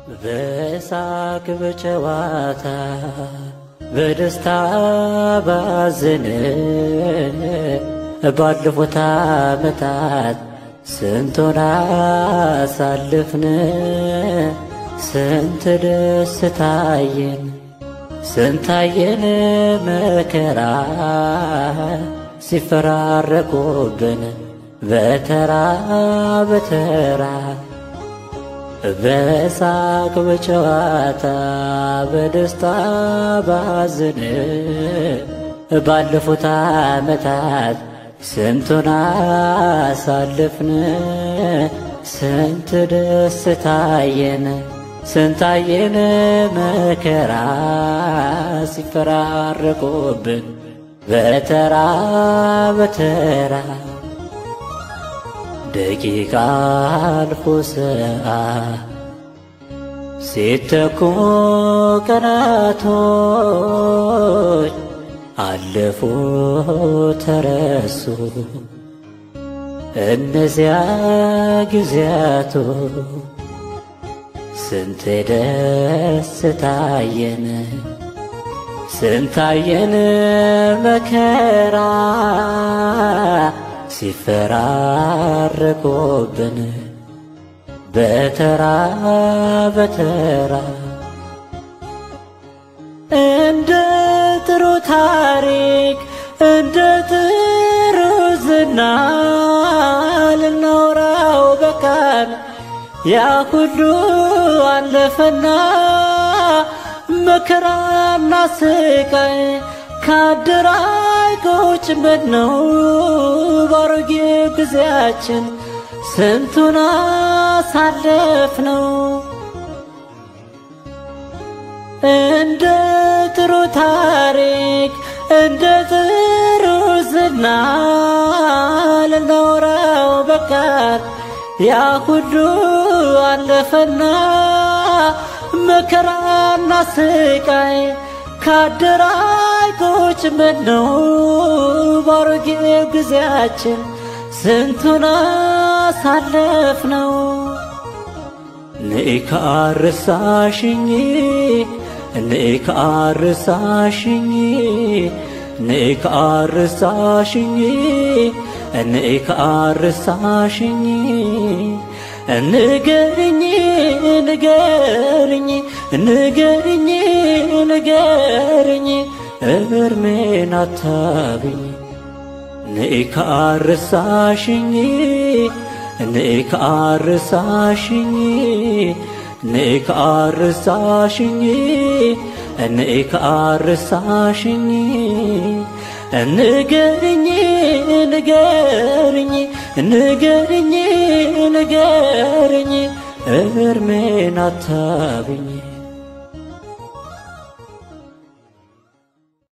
በሳቅ በጨዋታ በደስታ ባዘን ባለፉት ዓመታት ስንቱን አሳልፍን። ስንት ደስታየን ስንታየን መከራ ሲፈራረቁብን በተራ በተራ በሳቅ በጨዋታ በደስታ ባዘን ባለፉት ዓመታት ስንቱን አሳልፍን። ስንት ደስታየን ስንታየን መከራ ሲፈራረቁብን በተራ በተራ ደቂቃ አልፎ ሰዓት ሲተኩ ቀናቶች አለፉ ተረሱ እነዚያ ጊዜያቶች። ስንት ደስታየን ስንታየን መከራ ሲፈራረቁብን በተራ በተራ እንደ ጥሩ ታሪክ እንደ ጥሩ ዝና ልናወራው በቃን። ያ ሁሉ አለፈና መከራና ስቃይ ካደራይ ቁጭ ብለው ባሮጌው ጊዜያችን ስንቱን አሳለፍነው። እንደ ጥሩ ታሪክ እንደ ጥሩ ዝና ልናወራው በቃን። ያ ሁሉ አለፈና መከራና ስቃይ ካደራይ ቁጭ ብለው ባሮጌው ጊዜያችን ስንቱን አሳለፍነው። ነይ ካረሳሽኝ ነይ ካረሳሽኝ ነይ ካረሳሽኝ ነይ ካረሳሽኝ ንገሪኝ ንገሪኝ ንገሪኝ ንገሪኝ እርሜን አታብኝ። ነይ ካረሳሽኝ ነይ ካረሳሽኝ ነይ ካረሳሽኝ ነይ ካረሳሽኝ ንገሪኝ ንገሪኝ ንገሪኝ ንገሪኝ እርሜን አታብኝ።